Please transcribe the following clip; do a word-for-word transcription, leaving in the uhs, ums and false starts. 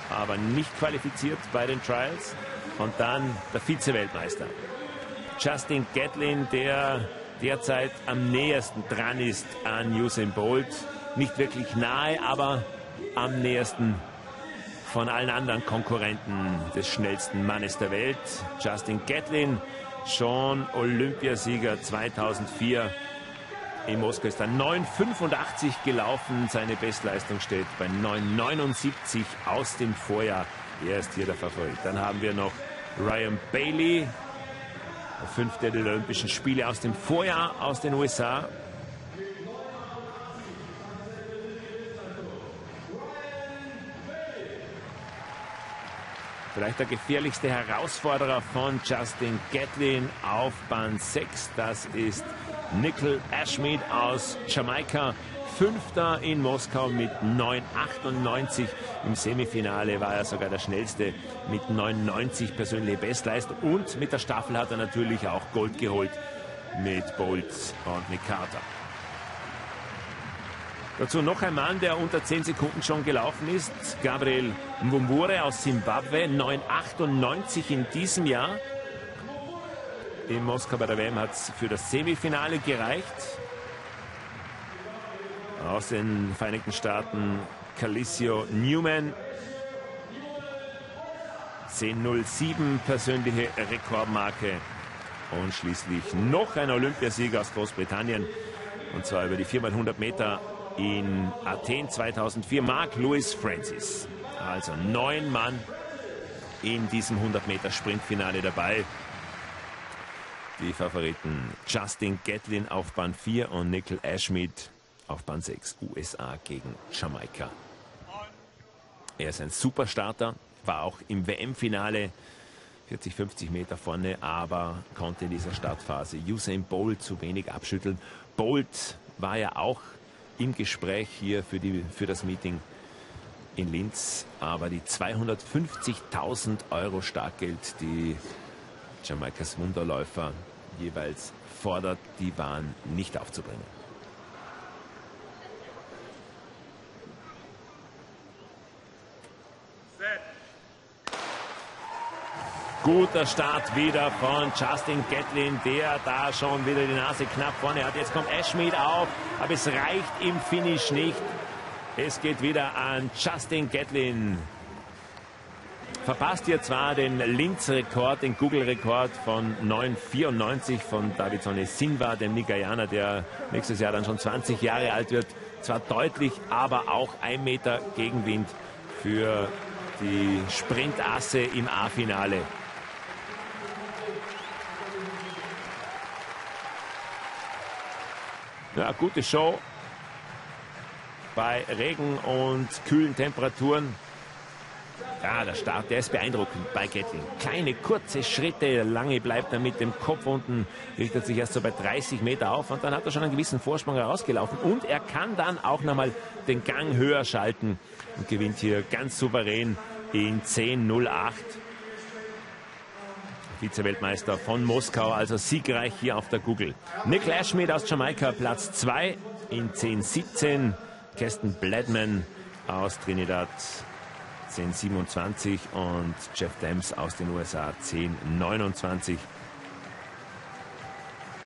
aber nicht qualifiziert bei den Trials. Und dann der Vize-Weltmeister Justin Gatlin, der derzeit am nähersten dran ist an Usain Bolt. Nicht wirklich nahe, aber am nähersten von allen anderen Konkurrenten des schnellsten Mannes der Welt. Justin Gatlin, schon Olympiasieger zweitausendvier. In Moskau ist er neun fünfundachtzig gelaufen. Seine Bestleistung steht bei neun neunundsiebzig aus dem Vorjahr. Er ist hier der Favorit. Dann haben wir noch Ryan Bailey, der fünfte der Olympischen Spiele aus dem Vorjahr aus den U S A. Vielleicht der gefährlichste Herausforderer von Justin Gatlin auf Bahn sechs. Das ist Nickel Ashmead aus Jamaika. Fünfter in Moskau mit neun achtundneunzig. Im Semifinale war er sogar der schnellste mit neun neunzig persönliche Bestleistung. Und mit der Staffel hat er natürlich auch Gold geholt mit Bolt und mit Carter. Dazu noch ein Mann, der unter zehn Sekunden schon gelaufen ist. Gabriel Mvumbure aus Simbabwe. neun achtundneunzig in diesem Jahr. In Moskau bei der W M hat es für das Semifinale gereicht. Aus den Vereinigten Staaten Calicio Newman. zehn null sieben persönliche Rekordmarke. Und schließlich noch ein Olympiasieger aus Großbritannien. Und zwar über die vier mal hundert Meter in Athen zweitausendvier. Mark Lewis Francis. Also neun Mann in diesem hundert Meter Sprintfinale dabei. Die Favoriten Justin Gatlin auf Bahn vier und Nickel Ashmead auf Bahn sechs. U S A gegen Jamaika. Er ist ein Superstarter, war auch im W M-Finale vierzig, fünfzig Meter vorne, aber konnte in dieser Startphase Usain Bolt zu wenig abschütteln. Bolt war ja auch im Gespräch hier für, die, für das Meeting in Linz, aber die zweihundertfünfzigtausend Euro Startgeld, die Jamaikas Wunderläufer jeweils fordert, die waren nicht aufzubringen. Guter Start wieder von Justin Gatlin, der da schon wieder die Nase knapp vorne hat. Jetzt kommt Ashmead auf, aber es reicht im Finish nicht. Es geht wieder an Justin Gatlin. Verpasst hier zwar den Linz-Rekord, den Google-Rekord von neun vierundneunzig von Davidson Silva, dem Nigerianer, der nächstes Jahr dann schon zwanzig Jahre alt wird. Zwar deutlich, aber auch ein Meter Gegenwind für die Sprintasse im A-Finale. Ja, gute Show bei Regen und kühlen Temperaturen. Ja, der Start, der ist beeindruckend bei Gatlin. Kleine, kurze Schritte, lange bleibt er mit dem Kopf unten, richtet sich erst so bei dreißig Meter auf und dann hat er schon einen gewissen Vorsprung herausgelaufen. Und er kann dann auch nochmal den Gang höher schalten und gewinnt hier ganz souverän in zehn null acht. Vize-Weltmeister von Moskau, also siegreich hier auf der Google. Nickel Ashmead aus Jamaika, Platz zwei in zehn siebzehn. Keston Bladman aus Trinidad, zehn siebenundzwanzig. Und Jeff Dams aus den U S A, zehn neunundzwanzig.